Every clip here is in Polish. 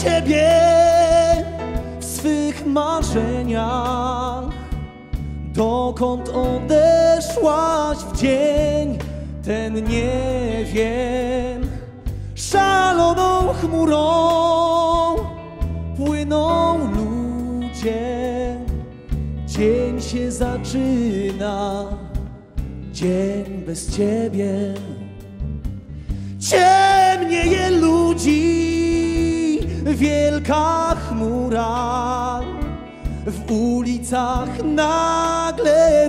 Ciebie w swych marzeniach. Dokąd odeszłaś w dzień ten, nie wiem. Szaloną chmurą płyną ludzie. Dzień się zaczyna, dzień bez Ciebie. Ciemnieje ludzi wielka chmura. W ulicach nagle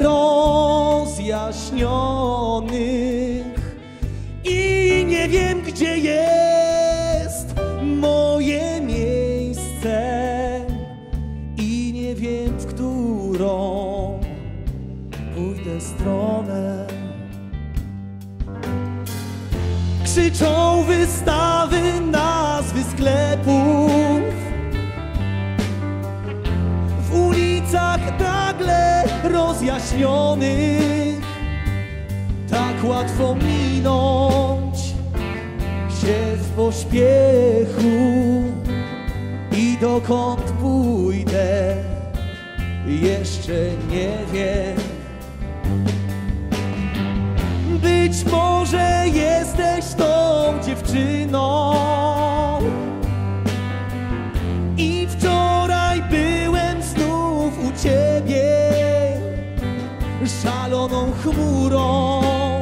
rozjaśnionych i nie wiem, gdzie jest moje miejsce i nie wiem, w którą pójdę stronę. Krzyczą wystawy, nazwy sklepów. W ulicach nagle rozjaśnionych tak łatwo minąć się w pośpiechu. I dokąd pójdę, jeszcze nie wiem. Być może jesteś tą dziewczyną i wczoraj byłem znów u Ciebie. Szaloną chmurą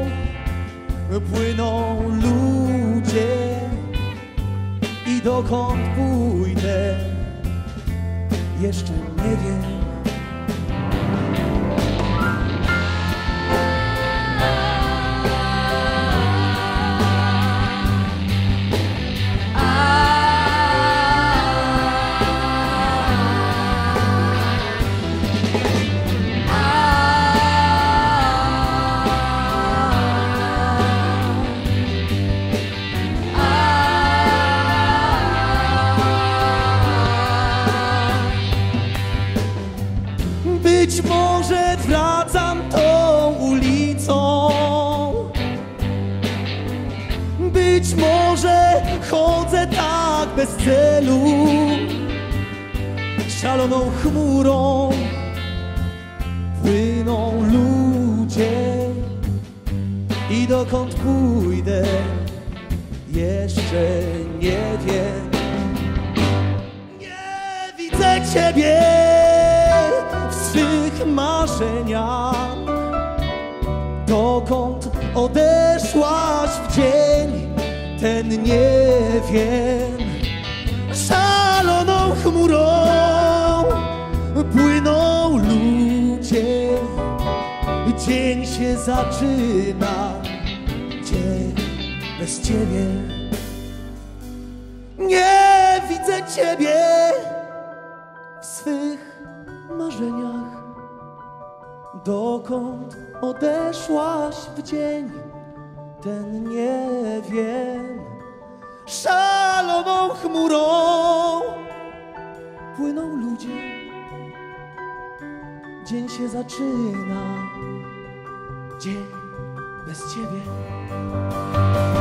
płyną ludzie i dokąd pójdę, jeszcze nie wiem. Być może wracam tą ulicą, być może chodzę tak bez celu. Szaloną chmurą płyną ludzie i dokąd pójdę, jeszcze nie wiem. Nie widzę Ciebie w swych marzeniach. Dokąd odeszłaś w dzień ten, nie wiem. Szaloną chmurą płyną ludzie. Dzień się zaczyna, dzień bez Ciebie. Nie widzę Ciebie w swych marzeniach. Dokąd odeszłaś w dzień ten, nie wiem. Szaloną chmurą płyną ludzie. Dzień się zaczyna, dzień bez Ciebie.